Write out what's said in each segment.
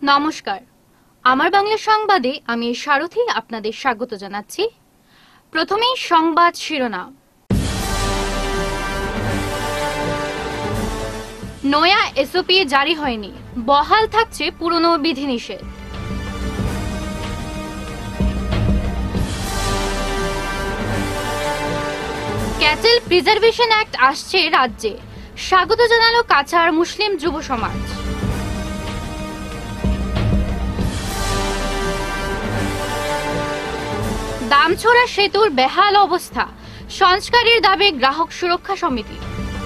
নমস্কার, আমার বাংলা সংবাদে আমি সারথী আপনাদের স্বাগত জানাচ্ছি। প্রথমেই সংবাদ শিরোনাম। নয়া এসওপি জারি হয়নি, বহাল থাকছে পুরনো বিধিনিষেধ। ক্যাটেল প্রিজার্ভেশন অ্যাক্ট আসছে রাজ্যে, স্বাগত জানালো কাছাড় মুসলিম যুব সমাজ। দামছড়া সেতুর বেহাল অবস্থা, সংস্কারের দাবি গ্রাহক সুরক্ষা সমিতি।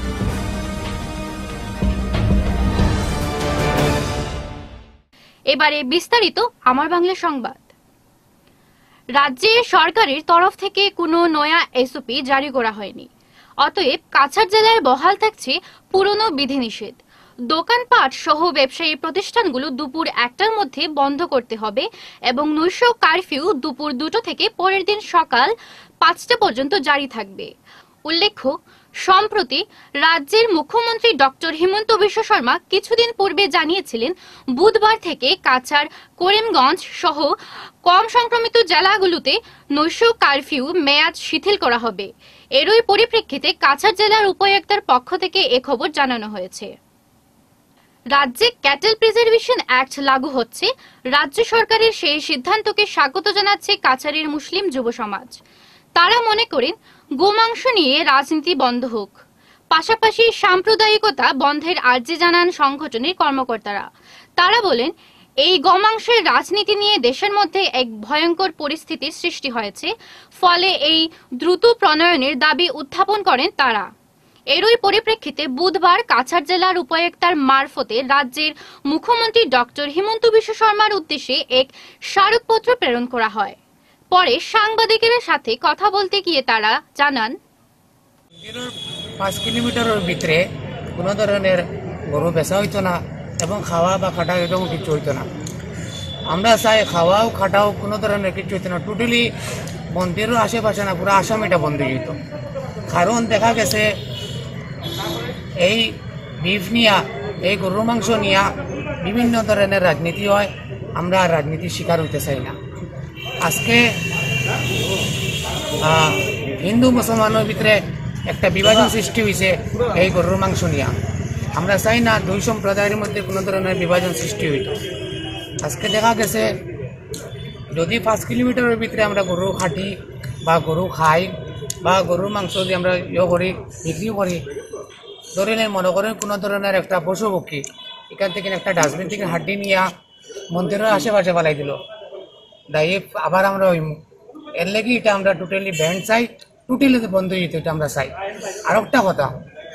এবারে বিস্তারিত আমার বাংলা সংবাদ। রাজ্যে সরকারের তরফ থেকে কোনো নয়া এসওপি জারি করা হয়নি, অতএব কাছাড় জেলায় বহাল থাকছে পুরনো বিধিনিষেধ। দোকানপাট সহ ব্যবসায়ী প্রতিষ্ঠানগুলো দুপুর 1টার মধ্যে বন্ধ করতে হবে এবং নৈশ কারফিউ দুপুর 2টো থেকে পরের দিন সকাল 5টা পর্যন্ত জারি থাকবে। উল্লেখ্য, সম্প্রতি রাজ্যের মুখ্যমন্ত্রী ডক্টর হিমন্ত বিশ্ব শর্মা কিছুদিন পূর্বে জানিয়েছিলেন বুধবার থেকে কাছাড়, করিমগঞ্জ সহ কম সংক্রমিত জেলাগুলোতে নৈশ কারফিউ মেয়াদ শিথিল করা হবে। এরই পরিপ্রেক্ষিতে কাছাড় জেলার উপায়ুক্তের পক্ষ থেকে এ খবর জানানো হয়েছে। রাজ্যে ক্যাটেল প্রিজার্ভেশন অ্যাক্ট লাগু হচ্ছে, রাজ্য সরকারের সেই সিদ্ধান্তকে স্বাগত জানাচ্ছে কাছাড়ের মুসলিম যুব সমাজ। তারা মনে করেন গোমাংস নিয়ে রাজনীতি বন্ধ হোক, পাশাপাশি সাম্প্রদায়িকতা বন্ধের আর্জি জানান সংগঠনের কর্মকর্তারা। তারা বলেন, এই গোমাংসের রাজনীতি নিয়ে দেশের মধ্যে এক ভয়ঙ্কর পরিস্থিতির সৃষ্টি হয়েছে, ফলে এই দ্রুত প্রণয়নের দাবি উত্থাপন করেন তারা। এরই পরিপ্রেক্ষিতে বুধবার কাছাড় জেলার উপায়ুক্তার মারফতে রাজ্যের মুখ্যমন্ত্রী ডক্টর হিমন্ত বিশ্ব শর্মার উদ্দেশ্যে এক স্মারকপত্র প্রেরণ করা হয়। পরে সাংবাদিকের সাথে কথা বলতে গিয়ে তারা জানান, 5 কিলোমিটারের ভিতরে কোনো ধরনের গরু বেচা হইতো না এবং খাওয়া বা খাটা এরকম কিছু হইতো না। আমরা চাই খাওয়াও খাটাও কোনো ধরনের কিছু হইতো না, টোটালি মন্দিরের আশেপাশে না, পুরো আসাম এটা বন্ধ হয়ে যেত। কারণ দেখা গেছে এই বিফ নিয়া, এই গরুর মাংস নিয়া বিভিন্ন ধরনের রাজনীতি হয়। আমরা রাজনীতির শিকার হইতে চাই না। আজকে হিন্দু মুসলমানের ভিতরে একটা বিভাজন সৃষ্টি হয়েছে এই গরুর মাংস নিয়ে। আমরা চাই না দুই সম্প্রদায়ের মধ্যে কোনো ধরনের বিভাজন সৃষ্টি হইত। আজকে দেখা গেছে যদি 5 কিলোমিটারের ভিতরে আমরা গরু খাটি বা গরু খাই বা গরুর মাংস যদি আমরা করি, বিক্রি করি, ধরে নেই মনে করেন কোনো ধরনের একটা পশু পক্ষী এখান থেকে একটা ডাস্টবিন থেকে হাড্ডি নিয়ে মন্দিরের আশেপাশে ফেলাই দিল, দায়ী আবার আমরা হইমু। এর লেগে এটা আমরা টোটালি ব্যান্ড চাই, টোটালি বন্ধ হয়ে যেত, এটা আমরা চাই। আর একটা কথা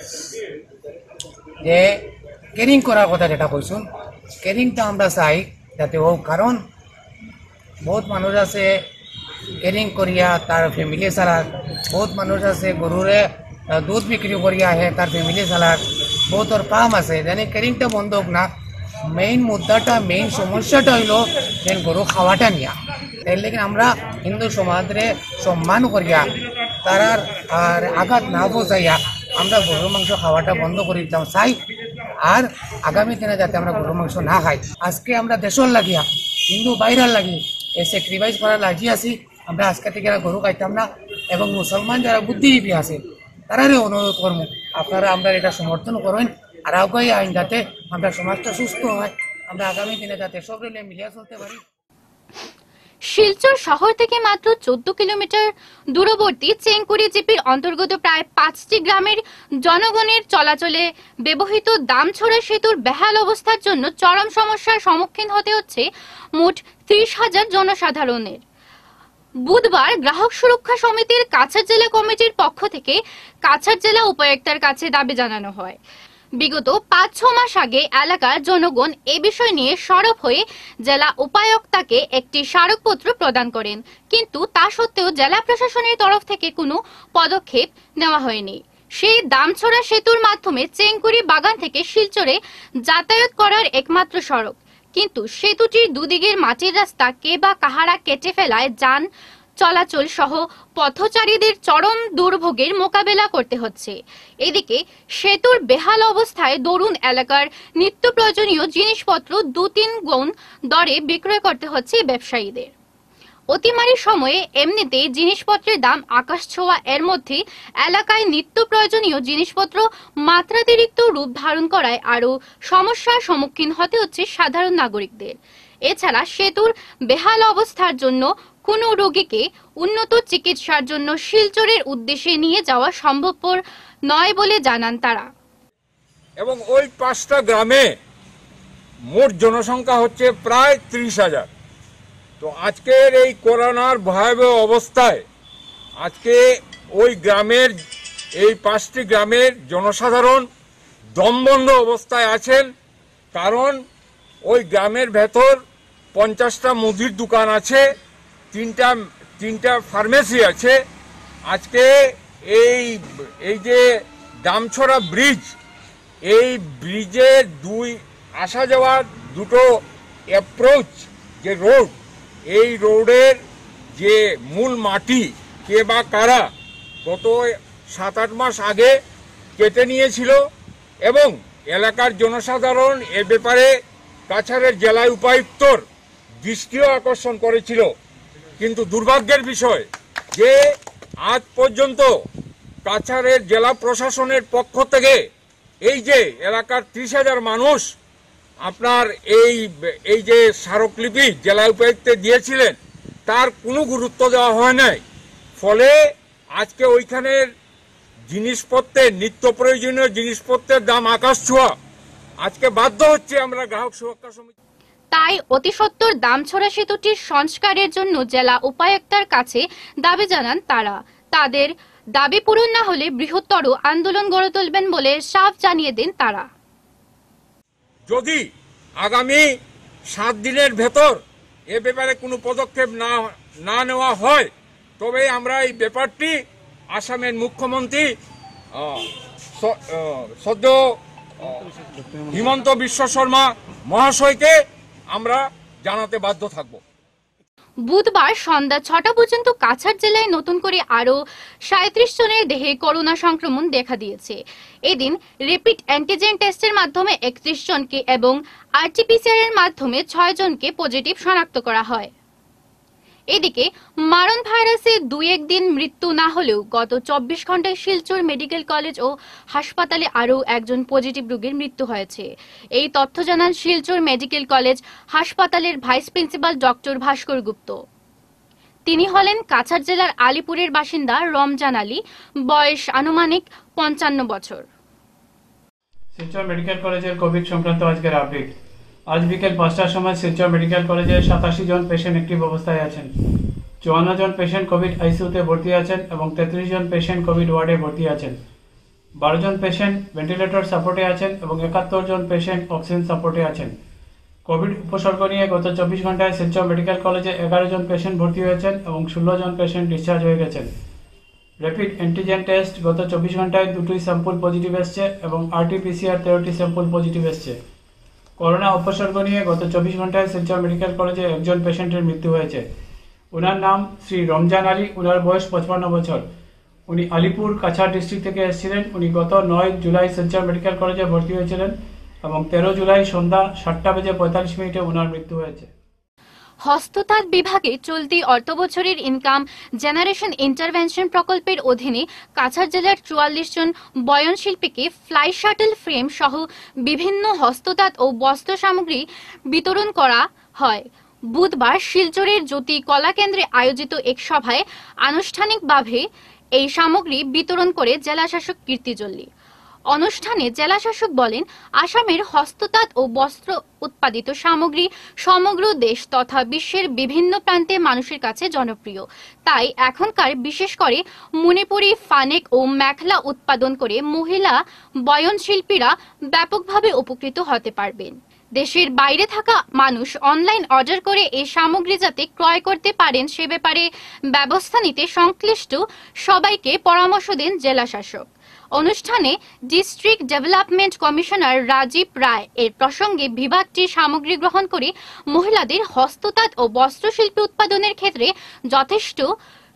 যে কেরিং করার কথা যেটা কইছুন, কেরিংটা আমরা চাই যাতে হোক। কারণ বহুত মানুষ আছে কেরিং করিয়া তার ফ্যামিলি চালাক, বহুত মানুষ আছে গরুরে দুধ বিক্রি করিয়া আহে তার ফ্যামিলি চালাক, বহুতর কাম আছে। জানি কেরিংটা বন্ধ হোক না। মেইন মুদ্দাটা, মেইন সমস্যাটা হইল মেন গরু খাওয়াটা নিয়া। এর লেগে আমরা হিন্দু সমাজরে সম্মান করিয়া তারার আর আঘাত না বোঝাইয়া আমরা গরুর মাংস খাওয়াটা বন্ধ করে দিতাম চাই। আর আগামী দিনে যাতে আমরা গরুর মাংস না খাই। আজকে আমরা দেশের লাগিয়া হিন্দু বাইরের লাগি এই স্যাক্রিফাইস করার লাগি আছি। আমরা আজকে থেকে গরু খাইতাম না এবং মুসলমান যারা বুদ্ধিজীবী আছে তারারে অনুরোধ করবো আপনারা আমরা এটা সমর্থন করেন আর আগাই আইন যাতে আমরা সমাজটা সুস্থ হয়, আমরা আগামী দিনে যাতে সব রেলে মিলিয়ে চলতে পারি। শিলচর শহর থেকে মাত্র 14 কিলোমিটার দূরবর্তী চেংকুরি জিপির অন্তর্গত প্রায় 5টি গ্রামের জনগণের চলাচলে ব্যবহৃত দামছড়া সেতুর বেহাল অবস্থার জন্য চরম সমস্যার সম্মুখীন হতে হচ্ছে মোট 30,000 জনসাধারণের। বুধবার গ্রাহক সুরক্ষা সমিতির কাছাড় জেলা কমিটির পক্ষ থেকে কাছাড় জেলা উপায়ুক্তের কাছে দাবি জানানো হয়। বিগত 5-6 মাস আগে এলাকার জনগণ এ বিষয় নিয়ে সরব হয়ে জেলা উপায়ুক্তাকে একটি স্মারকপত্র প্রদান করেন, কিন্তু তা সত্ত্বেও জেলা প্রশাসনের তরফ থেকে কোনো পদক্ষেপ নেওয়া হয়নি। সেই দামছড়া সেতুর মাধ্যমে চেংকুরি বাগান থেকে শিলচরে যাতায়াত করার একমাত্র সড়ক, কিন্তু সেতুটির দুদিকের মাটির রাস্তা কে বা কাহারা কেটে ফেলায় যান চলাচল সহ পথচারীদের চরম দুর্ভোগের মোকাবেলা করতে হচ্ছে। এদিকে সেতুর বেহাল অবস্থায় দরুন এলাকার নিত্য প্রয়োজনীয় জিনিসপত্র 2-3 গুণ দরে বিক্রয় করতে হচ্ছে ব্যবসায়ীদের। অতিমারির সময়ে এমনিতেই জিনিসপত্রের দাম আকাশ ছোঁয়া, এর মধ্যে এলাকায় নিত্য প্রয়োজনীয় জিনিসপত্র মাত্রাতিরিক্ত রূপ ধারণ করায় আরও সমস্যার সম্মুখীন হতে হচ্ছে সাধারণ নাগরিকদের। এছাড়া সেতুর বেহাল অবস্থার জন্য কোনো রোগীকে উন্নত চিকিৎসার জন্য শিলচরের উদ্দেশ্যে নিয়ে যাওয়া সম্ভবপর নয় বলে জানান তারা। এবং ওই 5টা গ্রামে মোট জনসংখ্যা হচ্ছে প্রায় 30,000। তো আজকের এই করোনার ভয়াবহ অবস্থায় আজকে ওই গ্রামের এই 5টি গ্রামের জনসাধারণ দমবন্ধ অবস্থায় আছেন। কারণ ওই গ্রামের ভেতর 50টা মুদির দোকান আছে, তিনটা ফার্মেসি আছে। আজকে এই যে দামছড়া ব্রিজ, এই ব্রিজের আসা যাওয়ার দুটো অ্যাপ্রোচ যে রোড, এই রোডের যে মূল মাটি কে বা কারা গত 7-8 মাস আগে কেটে নিয়েছিল এবং এলাকার জনসাধারণ এ ব্যাপারে কাছাড়ের জেলা উপায়ুক্তর দৃষ্টিও আকর্ষণ করেছিল। কিন্তু দুর্ভাগ্যের বিষয় যে আজ পর্যন্ত কাছাড়ের জেলা প্রশাসনের পক্ষ থেকে এই যে এলাকার 30,000 মানুষ আপনার এই যে স্মারকলিপি জেলা উপায়ুক্তে দিয়েছিলেন তার কোনো গুরুত্ব দেওয়া হয় নাই। ফলে আজকে ওইখানের জিনিসপত্রের নিত্য প্রয়োজনীয় জিনিসপত্রের দাম আকাশ ছোঁয়া। আজকে বাধ্য হচ্ছে আমরা গ্রাহক সুরক্ষা সমিতি। তাই অতিসত্বর দামছড়া সেতুটির সংস্কারের জন্য জেলা উপায়ুক্তার কাছে দাবি জানান তারা। তাদের দাবি পূরণ না হলে বৃহত্তর আন্দোলন গড়ে তুলবেন বলে সাফ জানিয়ে দেন তারা। যদি আগামী 7 দিনের ভেতর এ ব্যাপারে কোনো পদক্ষেপ না নেওয়া হয় তবে আমরা এই ব্যাপারটি আসামের মুখ্যমন্ত্রী সদ্য হিমন্ত বিশ্ব শর্মা মহাশয়কে আমরা জানাতে বাধ্য থাকব। বুধবার সন্ধ্যা 6টা পর্যন্ত কাছাড় জেলায় নতুন করে আরও 37 জনের দেহে করোনা সংক্রমণ দেখা দিয়েছে। এদিন র্যাপিড অ্যান্টিজেন টেস্টের মাধ্যমে 31 জনকে এবং আরটিপিসিআর এর মাধ্যমে 6 জনকে পজিটিভ শনাক্ত করা হয়। এদিকে মারণ ভাইরাসে 2-1 দিন মৃত্যু না হলেও গত 24 ঘন্টায় শিলচর মেডিকেল কলেজ ও হাসপাতালে আরও একজন পজিটিভ রোগীর মৃত্যু হয়েছে। এই তথ্য জানান শিলচর মেডিকেল কলেজ হাসপাতালের vice principal doctor Bhaskar Gupta. তিনি হলেন কাছাড় জেলার আলিপুরের বাসিন্দা রমজান আলী, বয়স আনুমানিক 55 বছর। শিলচর মেডিকেল কলেজের কোভিড সংক্রান্ত আজকের আপডেট। আজ বিকেল 5টার সময় শিলচর মেডিকেল কলেজে 87 জন পেশেন্ট অ্যাক্টিভ অবস্থায় আছেন। 54 জন পেশেন্ট কোভিড আইসিইউতে ভর্তি আছেন এবং 33 জন পেশেন্ট কোভিড ওয়ার্ডে ভর্তি আছেন। 12 জন পেশেন্ট ভেন্টিলেটর সাপোর্টে আছেন এবং 71 জন পেশেন্ট অক্সিজেন সাপোর্টে আছেন। কোভিড উপসর্গ নিয়ে গত 24 ঘন্টায় শিলচর মেডিকেল কলেজে 11 জন পেশেন্ট ভর্তি হয়েছেন এবং 16 জন পেশেন্ট ডিসচার্জ হয়ে গেছেন। র্যাপিড অ্যান্টিজেন টেস্ট গত 24 ঘন্টায় 2টি স্যাম্পল পজিটিভ এসছে এবং আরটিপিসিআর 13টি স্যাম্পল পজিটিভ এসছে। করোনা উপসর্গ নিয়ে গত 24 ঘন্টায় শিলচর মেডিকেল কলেজে একজন পেশেন্টের মৃত্যু হয়েছে। ওনার নাম শ্রী রমজান আলী, ওনার বয়স 55 বছর। উনি আলিপুর কাছাড় ডিস্ট্রিক্ট থেকে এসেছিলেন। উনি গত 9 জুলাই শিলচর মেডিকেল কলেজে ভর্তি হয়েছিলেন এবং 13 জুলাই সন্ধ্যা 7:45 ওনার মৃত্যু হয়েছে। হস্ততাঁত বিভাগে চলতি অর্থবছরের ইনকাম জেনারেশন ইন্টারভেনশন প্রকল্পের অধীনে কাছাড় জেলার 44 জন বয়ন শিল্পীকে ফ্লাই শাটল ফ্রেম সহ বিভিন্ন হস্ততাঁত ও বস্ত্র সামগ্রী বিতরণ করা হয়। বুধবার শিলচরের জ্যোতি কলা কেন্দ্রে আয়োজিত এক সভায় আনুষ্ঠানিকভাবে এই সামগ্রী বিতরণ করে জেলাশাসক কীর্তিজল্লি। অনুষ্ঠানে জেলাশাসক বলেন, আসামের হস্ততাঁত ও বস্ত্র উৎপাদিত সামগ্রী সমগ্র দেশ তথা বিশ্বের বিভিন্ন প্রান্তে মানুষের কাছে জনপ্রিয়। তাই এখনকার বিশেষ করে মণিপুরি ফানেক ও মেখলা উৎপাদন করে মহিলা বয়ন শিল্পীরা ব্যাপকভাবে উপকৃত হতে পারবেন। দেশের বাইরে থাকা মানুষ অনলাইন অর্ডার করে এই সামগ্রী যাতে ক্রয় করতে পারেন সে ব্যাপারে ব্যবস্থা নিতে সংশ্লিষ্ট সবাইকে পরামর্শ দেন জেলাশাসক। অনুষ্ঠানে district development commissioner Rajib Roy এর প্রসঙ্গে বিভাগটির সামগ্রী গ্রহণ করে মহিলাদের হস্ততাঁত ও বস্ত্রশিল্প উৎপাদনের ক্ষেত্রে যথেষ্ট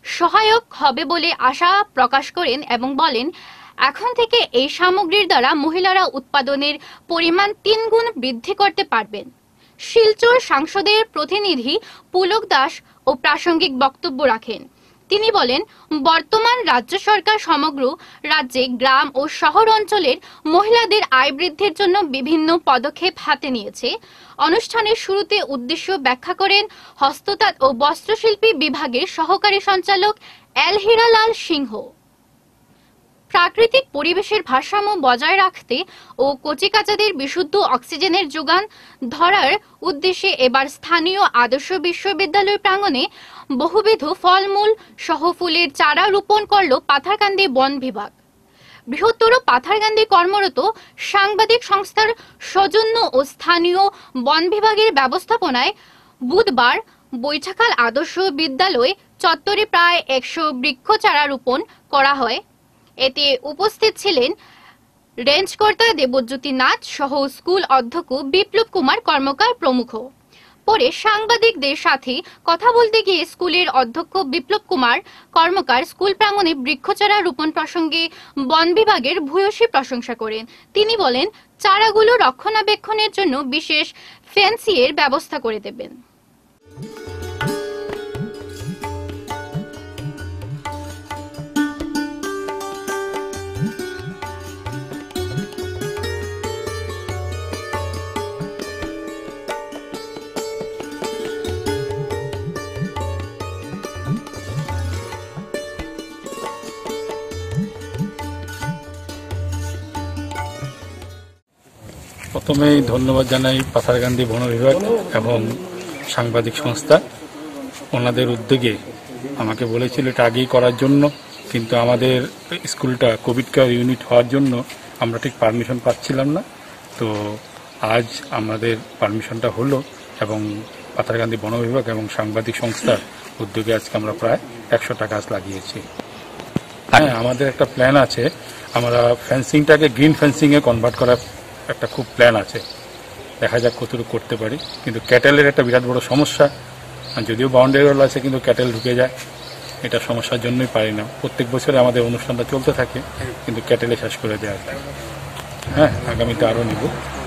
সহায়ক হবে বলে আশা প্রকাশ করেন এবং বলেন, এখন থেকে এই সামগ্রীর দ্বারা মহিলারা উৎপাদনের পরিমাণ 3 গুণ বৃদ্ধি করতে পারবেন। শিলচর সাংসদের প্রতিনিধি পুলক দাস ও প্রাসঙ্গিক বক্তব্য রাখেন। তিনি বলেন, বর্তমান রাজ্য সরকার সমগ্র রাজ্যে গ্রাম ও শহর অঞ্চলের মহিলাদের আয় বৃদ্ধির জন্য বিভিন্ন পদক্ষেপ হাতে নিয়েছে। অনুষ্ঠানের শুরুতে উদ্দেশ্য ব্যাখ্যা করেন হস্ততাঁত ও বস্ত্রশিল্পী বিভাগের সহকারী সঞ্চালক এল হীরালাল সিংহ। প্রাকৃতিক পরিবেশের ভারসাম্য বজায় রাখতে ও কচিকাচাদের বিশুদ্ধ অক্সিজেনের যোগান ধরার উদ্দেশ্যে এবার স্থানীয় আদর্শ বিশ্ববিদ্যালয় প্রাঙ্গণে বহুবিধ ফলমূল সহ ফুলের চারা রোপণ করল পাথারকান্দি বন বিভাগ। বৃহত্তর পাথারকান্দি কর্মরত সাংবাদিক সংস্থার সৌজন্য ও স্থানীয় বন বিভাগের ব্যবস্থাপনায় বুধবার বৈঠাখাল আদর্শ বিদ্যালয় চত্বরে প্রায় 100 বৃক্ষ চারা রোপণ করা হয়। এতে উপস্থিত ছিলেন রেঞ্জকর্তা দেবজ্যোতি নাথ সহ স্কুল অধ্যক্ষ বিপ্লব কুমার কর্মকার প্রমুখ। পরে সাংবাদিকদের সাথে কথা বলতে গিয়ে স্কুলের অধ্যক্ষ বিপ্লব কুমার কর্মকার স্কুল প্রাঙ্গণে বৃক্ষচারা রোপণ প্রসঙ্গে বন বিভাগের ভূয়সী প্রশংসা করেন। তিনি বলেন, চারাগুলো রক্ষণাবেক্ষণের জন্য বিশেষ ফেন্সিংয়ের ব্যবস্থা করে দেবেন। প্রথমেই ধন্যবাদ জানাই পাথারকান্দি বন বিভাগ এবং সাংবাদিক সংস্থা। ওনাদের উদ্যোগে আমাকে বলেছিল এটা আগেই করার জন্য, কিন্তু আমাদের স্কুলটা কোভিড কেয়ার ইউনিট হওয়ার জন্য আমরা ঠিক পারমিশন পাচ্ছিলাম না। তো আজ আমাদের পারমিশনটা হলো এবং পাথারকান্দি বন বিভাগ এবং সাংবাদিক সংস্থার উদ্যোগে আজকে আমরা প্রায় 100টা গাছ লাগিয়েছি। হ্যাঁ, আমাদের একটা প্ল্যান আছে, আমরা ফেন্সিংটাকে গ্রিন ফেন্সিংয়ে কনভার্ট করার একটা খুব প্ল্যান আছে। দেখা যাক কতটুকু করতে পারি। কিন্তু ক্যাটেলের একটা বিরাট বড় সমস্যা, যদিও বাউন্ডারি ওয়াল আছে কিন্তু ক্যাটেল ঢুকে যায়, এটা সমস্যার জন্যই পারি না। প্রত্যেক বছরে আমাদের অনুষ্ঠানটা চলতে থাকে কিন্তু ক্যাটেলে শেষ করে দেওয়া যায়। হ্যাঁ, আগামীতে আরও নিব।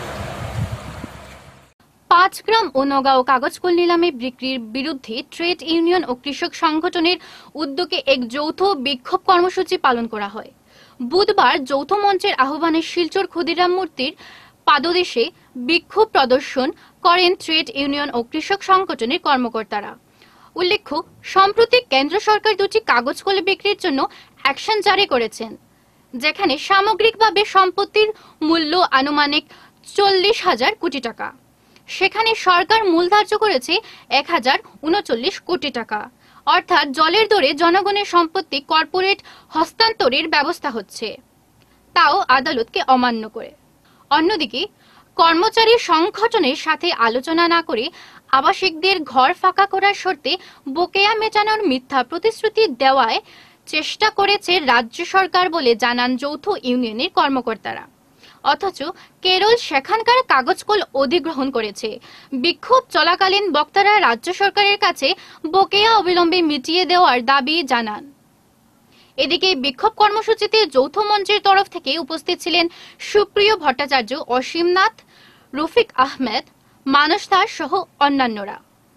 5 গ্রাম ও নগাঁও কাগজকল নিলামে বিক্রির বিরুদ্ধে ট্রেড ইউনিয়ন ও কৃষক সংগঠনের উদ্যোগে এক যৌথ বিক্ষোভ কর্মসূচি পালন করা হয়। বুধবার যৌথ মঞ্চের আহ্বানে শিলচর ক্ষুদিরাম মূর্তির পাদদেশে বিক্ষোভ প্রদর্শন করেন ট্রেড ইউনিয়ন ও কৃষক সংগঠনের কর্মকর্তারা। উল্লেখ্য, সম্প্রতি কেন্দ্র সরকার 2টি কাগজ কল বিক্রির জন্য অ্যাকশন জারি করেছেন, যেখানে সামগ্রিকভাবে সম্পত্তির মূল্য আনুমানিক 40,000 কোটি টাকা। সেখানে সরকার মূল ধার্য করেছে 1,039 কোটি টাকা। অর্থাৎ জলের দরে জনগণের সম্পত্তি কর্পোরেট হস্তান্তরের ব্যবস্থা হচ্ছে, তাও আদালতকে অমান্য করে। অন্যদিকে কর্মচারী সংগঠনের সাথে আলোচনা না করে আবাসিকদের ঘর ফাঁকা করার শর্তে বকেয়া মেটানোর মিথ্যা প্রতিশ্রুতি দেওয়ায় চেষ্টা করেছে রাজ্য সরকার বলে জানান যৌথ ইউনিয়নের কর্মকর্তারা। অথচ কেরল সেখানকার কাগজকল অধিগ্রহণ করেছে। বিক্ষোভ চলাকালীন বক্তারা রাজ্য সরকারের কাছে বকেয়া অবিলম্বে মিটিয়ে দেওয়ার দাবি জানান। এদিকে বিক্ষোভ কর্মসূচিতে যৌথ মঞ্চের তরফ থেকে উপস্থিত ছিলেন সুপ্রিয় ভট্টাচার্য, অসীম নাথ, রফিক আহমেদ, মানস দাস সহ অন্যান্যরা।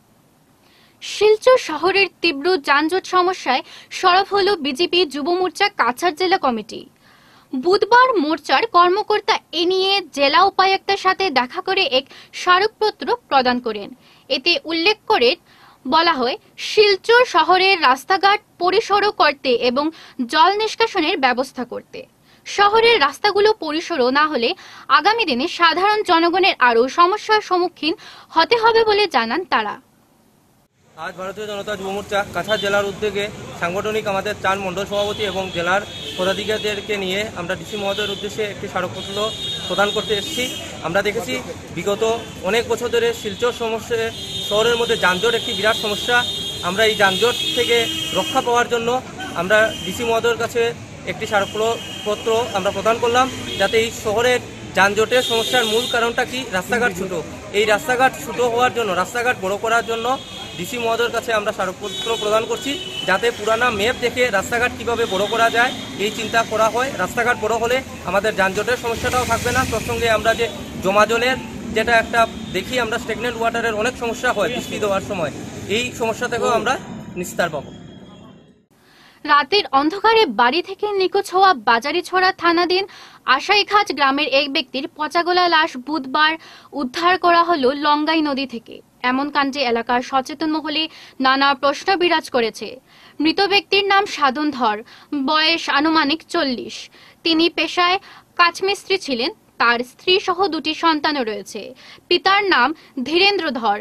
শিলচর শহরের তীব্র যানজট সমস্যায় সরব হল বিজেপি যুব মোর্চা কাছাড় জেলা কমিটি। বুধবার মোর্চার কর্মকর্তা এ নিয়ে জেলা উপায়ুক্তের সাথে দেখা করে এক স্মারকপত্র প্রদান করেন। এতে উল্লেখ করে বলা হয়, শিলচর শহরের রাস্তাঘাট পরিসর করতে এবং জল নিষ্কাশনের ব্যবস্থা করতে। শহরের রাস্তাগুলো পরিসর না হলে আগামী দিনে সাধারণ জনগণের আরও সমস্যার সম্মুখীন হতে হবে বলে জানান তারা। আজ ভারতীয় জনতা যুব মোর্চা কাছাড় জেলার উদ্যোগে সাংগঠনিক আমাদের 4 মণ্ডল সভাপতি এবং জেলার পদাধিকারীদেরকে নিয়ে আমরা ডিসি মহোদয়ের উদ্দেশ্যে একটি স্মারকপত্র প্রদান করতে এসেছি। আমরা দেখেছি বিগত অনেক বছর ধরে শিলচর শহরের মধ্যে যানজট একটি বিরাট সমস্যা। আমরা এই যানজট থেকে রক্ষা পাওয়ার জন্য আমরা ডিসি মহোদয়ের কাছে একটি স্মারকপত্র আমরা প্রদান করলাম, যাতে এই শহরের যানজটের সমস্যার মূল কারণটা কি, রাস্তাঘাট ছোটো। এই রাস্তাঘাট ছোটো হওয়ার জন্য, রাস্তাঘাট বড় করার জন্য ডিসি মহোদয়ের কাছে আমরা স্মারকপত্র প্রদান করছি, যাতে পুরানা ম্যাপ দেখে রাস্তাঘাট কীভাবে বড় করা যায় এই চিন্তা করা হয়। রাস্তাঘাট বড় হলে আমাদের যানজটের সমস্যাটাও থাকবে না। তোর সঙ্গে আমরা যে জমা জলের যেটা একটা দেখি আমরা স্টেগনেন্ট ওয়াটারের অনেক সমস্যা হয় বৃষ্টি দেওয়ার সময়, এই সমস্যা থেকেও আমরা নিস্তার পাবো। রাতের অন্ধকারে বাড়ি থেকে নিখোঁজ হওয়া বাজারিছড়া থানাধীন আশাইঘাট গ্রামের এক ব্যক্তির পচাগলা লাশ বুধবার উদ্ধার করা হলো লঙ্গাই নদী থেকে। এমন কাণ্ডে এলাকার সচেতন মহলে নানা প্রশ্ন বিরাজ করেছে। মৃত ব্যক্তির নাম সাধন ধর, বয়স আনুমানিক 40। তিনি পেশায় কাঠমিস্ত্রি ছিলেন। তার স্ত্রী সহ 2টি সন্তানও রয়েছে। পিতার নাম ধীরেন্দ্র ধর।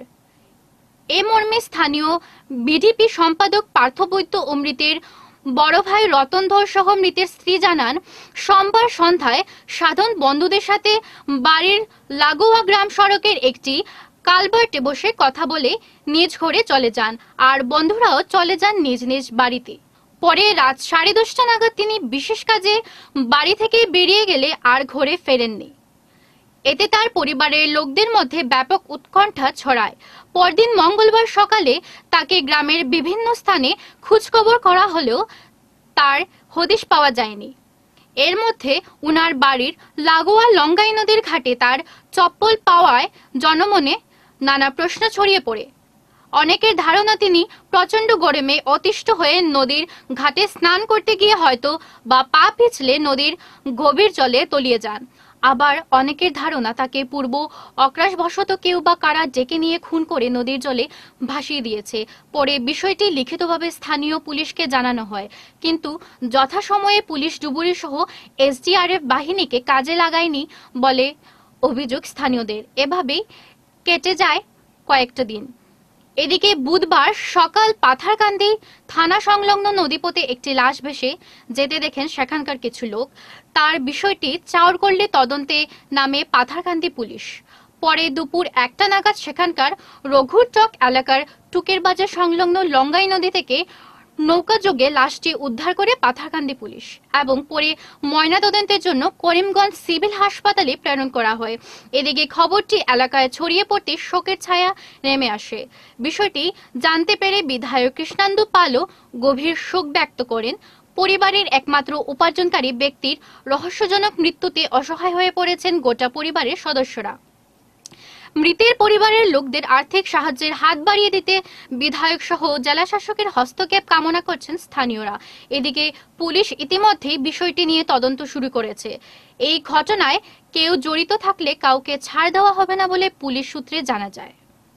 এ মর্মে স্থানীয় বিডিপি সম্পাদক পার্থ বৈদ্য ও মৃতের বড় ভাই রতন ধর সহ মৃতের স্ত্রী জানান, সোমবার সন্ধ্যায় সাধন বন্ধুদের সাথে বাড়ির লাগোয়া গ্রাম সড়কের একটি কালভার্টে বসে কথা বলে নিজ ঘরে চলে যান, আর বন্ধুরাও চলে যান নিজ নিজ বাড়িতে। পরে রাত 10:30 নাগাদ তিনি বিশেষ কাজে বাড়ি থেকে বেরিয়ে গেলে আর ঘরে ফেরেননি। এতে তার পরিবারের লোকদের মধ্যে ব্যাপক উৎকণ্ঠা ছড়ায়। পরদিন মঙ্গলবার সকালে তাকে গ্রামের বিভিন্ন স্থানে খোঁজখবর করা হলেও তার হদিশ পাওয়া যায়নি। এর মধ্যে উনার বাড়ির লাগোয়া লঙ্গাই নদীর ঘাটে তার চপ্পল পাওয়ায় জনমনে নানা প্রশ্ন ছড়িয়ে পড়ে। অনেকের ধারণা তিনি প্রচন্ড গরমে অতিষ্ঠ হয়ে নদীর ঘাটে স্নান করতে গিয়ে হয়তো বা পা পিছলে নদীর গভীর জলে তলিয়ে যান। আবার অনেকের ধারণা তাকে পূর্ব অক্রাশবশত কেউ বা কারা ডেকে নিয়ে খুন করে নদীর জলে ভাসিয়ে দিয়েছে। পরে বিষয়টি লিখিতভাবে স্থানীয় পুলিশকে জানানো হয়, কিন্তু যথাসময়ে পুলিশ ডুবুরি সহ এসডিআরএফ বাহিনীকে কাজে লাগায়নি বলে অভিযোগ স্থানীয়দের। এভাবেই কেটে যায় কয়েকটা দিন। এদিকে বুধবার সকাল পাথারকান্দি থানা সংলগ্ন নদীপথে একটি লাশ ভেসে যেতে দেখেন সেখানকার কিছু লোক। তার বিষয়টি চাউর করলে তদন্তে নামে পাথারকান্দি পুলিশ। পরে দুপুর 1টা নাগাদ সেখানকার রঘুরচক এলাকার টুকের বাজার সংলগ্ন লঙ্গাই নদী থেকে নৌকাযোগে লাশটি উদ্ধার করে পাথারকান্দি পুলিশ এবং পরে ময়নাতদন্তের জন্য করিমগঞ্জ সিভিল হাসপাতালে প্রেরণ করা হয়। এদিকে খবরটি এলাকায় ছড়িয়ে পড়তে শোকের ছায়া নেমে আসে। বিষয়টি জানতে পেরে বিধায়ক কৃষ্ণান্দু পালও গভীর শোক ব্যক্ত করেন। পরিবারের একমাত্র উপার্জনকারী ব্যক্তির রহস্যজনক মৃত্যুতে অসহায় হয়ে পড়েছেন গোটা পরিবারের সদস্যরা। মৃতের পরিবারের লোকদের আর্থিক সাহায্যের হাত বাড়িয়ে দিতে বিধায়ক সহ জেলা শাসকের হস্তক্ষেপ কামনা করছেন স্থানীয়রা। এদিকে পুলিশ ইতিমধ্যেই বিষয়টি নিয়ে তদন্ত শুরু করেছে। এই ঘটনায় কেউ জড়িত থাকলে কাউকে ছাড় দেওয়া হবে না বলে পুলিশ সূত্রে জানা যায়।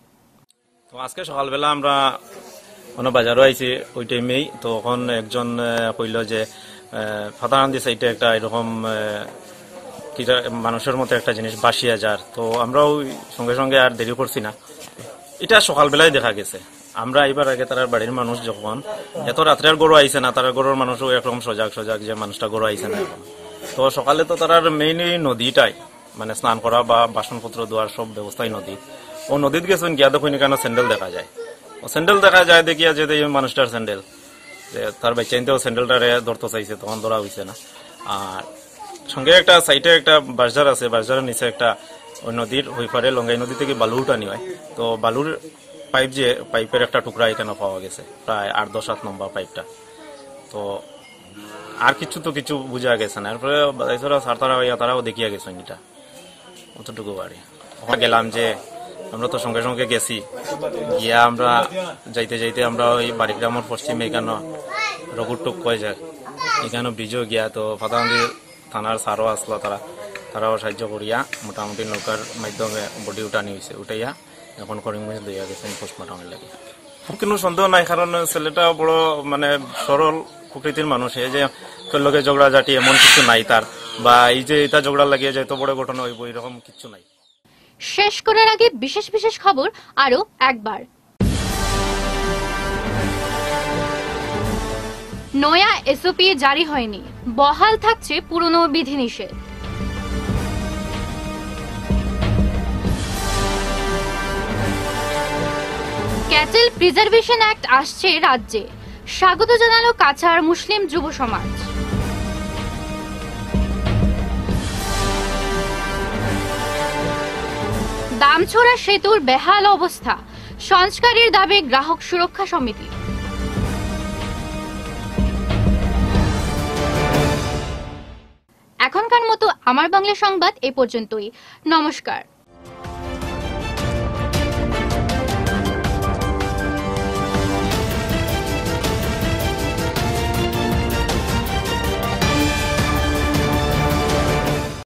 তো আজকে সকালবেলা আমরা কোনো বাজারও আইছি, ওই টাইমেই তখন একজন কইল যে ফাতারান্দি সাইডে একটা এরকম মানুষের মতো একটা জিনিস বাসিয়া যার। তো আমরাও সঙ্গে সঙ্গে আর দেরি করছি না, এটা সকালবেলায় দেখা গেছে। আমরা এবার আগে তার বাড়ির মানুষ যখন এত রাত্রে আর গরু আইছে না, তার গরুর মানুষও একরকম সজাগ যে মানুষটা গরু আইছে না এখন। তো সকালে তো তার মেইন নদীটাই মানে স্নান করা বা বাসনপত্র ধোয়ার সব ব্যবস্থাই নদী। ও নদীত গেছেন গিয়া দেখুন কেন স্যান্ডেল দেখা যায়, ও স্যান্ডেল দেখা যায় দেখিয়া যে মানুষটার স্যান্ডেল, যে তার বাচ্চাইতেও স্যান্ডেলটারে ধরতে চাইছে, তখন ধরা হয়েছে না। আর সঙ্গে একটা সাইডে একটা বাজার আছে, বাজারের নিচে একটা ওই নদীর ওই পারে লঙ্গাই নদী থেকে বালু উঠানি হয়। তো বালুর পাইপ যে পাইপের একটা টুকরা এখানে পাওয়া গেছে, প্রায় 8-10 নম্বর পাইপটা। তো আর কিছু তো কিছু বোঝা গেছে না। এরপরে তারাও দেখিয়া গেছে এটা অতটুকু বাড়ি। গেলাম যে আমরা তো সঙ্গে সঙ্গে গেছি, গিয়া আমরা যাইতে যাইতে আমরা ওই বাড়ি গ্রামের পশ্চিমে এখানে রঘুটুক কয়ে যায়, এখানে ব্রিজও গিয়া তো ফাতাকান্দি থানার সারও আসলো, তারাও সাহায্য করিয়া মোটামুটি নৌকার মাধ্যমে বডি উঠানি হয়েছে, উঠাইয়া এখন করিমগঞ্জ লইয়া গেছেন পোস্টমর্টমের লাগে। কোনো সন্দেহ নাই, কারণ ছেলেটা বড় মানে সরল প্রকৃতির মানুষ, এই যে লগে ঝগড়া জাটি এমন কিছু নাই তার, বা এই যে এটা ঝগড়া লাগিয়ে যায় তো বড় ঘটনা হইব এরকম কিছু নাই। শেষ করার আগে বিশেষ বিশেষ খবর আরো একবার। নয়া এসওপি জারি হয়নি, বহাল থাকছে পুরনো বিধিনিষেধ। ক্যাটেল প্রিজার্ভেশন অ্যাক্ট আসছে রাজ্যে, স্বাগত জানালো কাছাড় মুসলিম যুব সমাজ। দামছড়া সেতুর বেহাল অবস্থা, সংস্কারের দাবি গ্রাহক সুরক্ষা সমিতি। এখনকার মতো আমার বাংলা সংবাদ এ পর্যন্তই। নমস্কার।